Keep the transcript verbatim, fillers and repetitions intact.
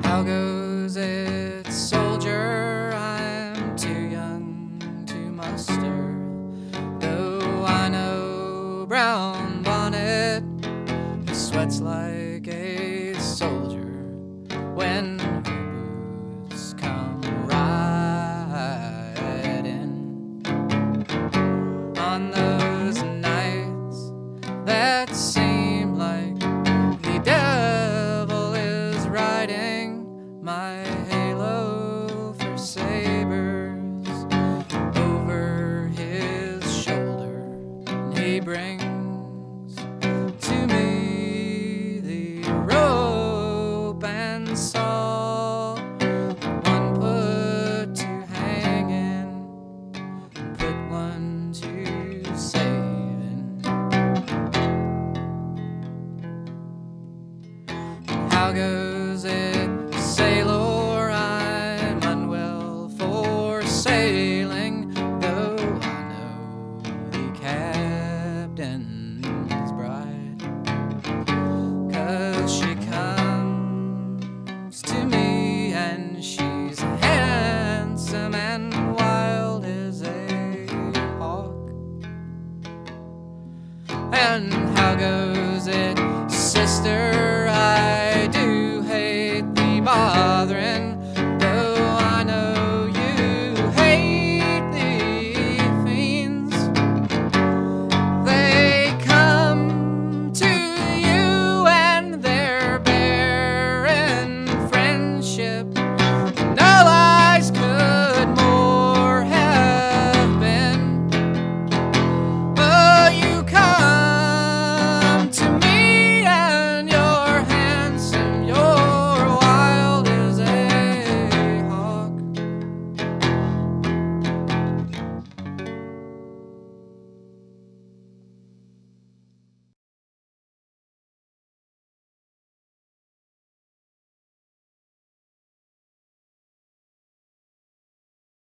How goes it, soldier? I'm too young to muster, though I know brown bonnet sweats like a soldier when her boots come riding. On those nights that seem like the devil is riding my halo for sabers over his shoulder, and he brings to me the rope and saw, one put to hanging, put one to saving. How goes it, sailor? I'm unwell for sailing, though I know the captain's bride, 'cause she comes to me and she's handsome and wild as a hawk. And how goes it, sister?